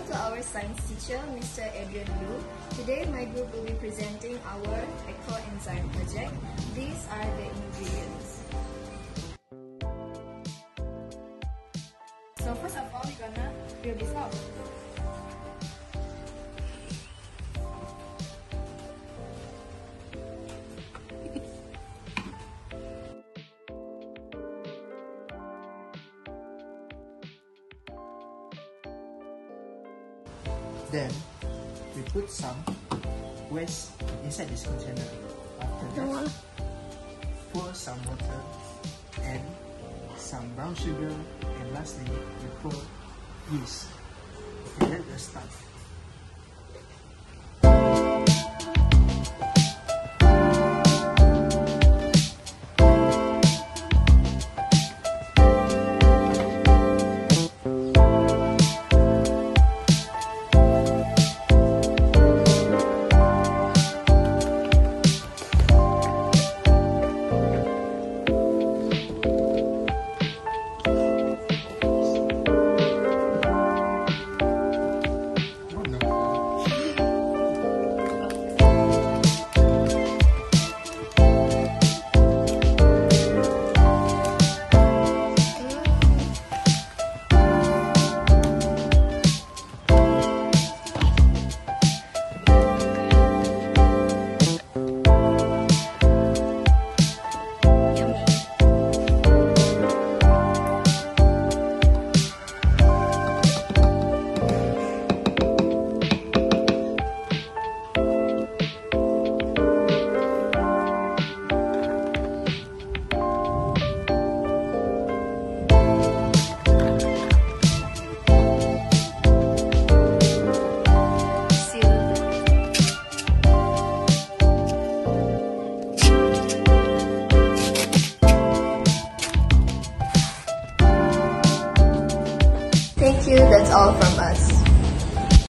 to our science teacher, Mr. Adrian Liu. Today, my group will be presenting our Eco-Enzyme project. These are the ingredients. So first of all, we're gonna fill this up. Then we put some waste inside this container. After that, pour some water and some brown sugar, and lastly we pour yeast. Okay, let's start. Thank you, that's all from us.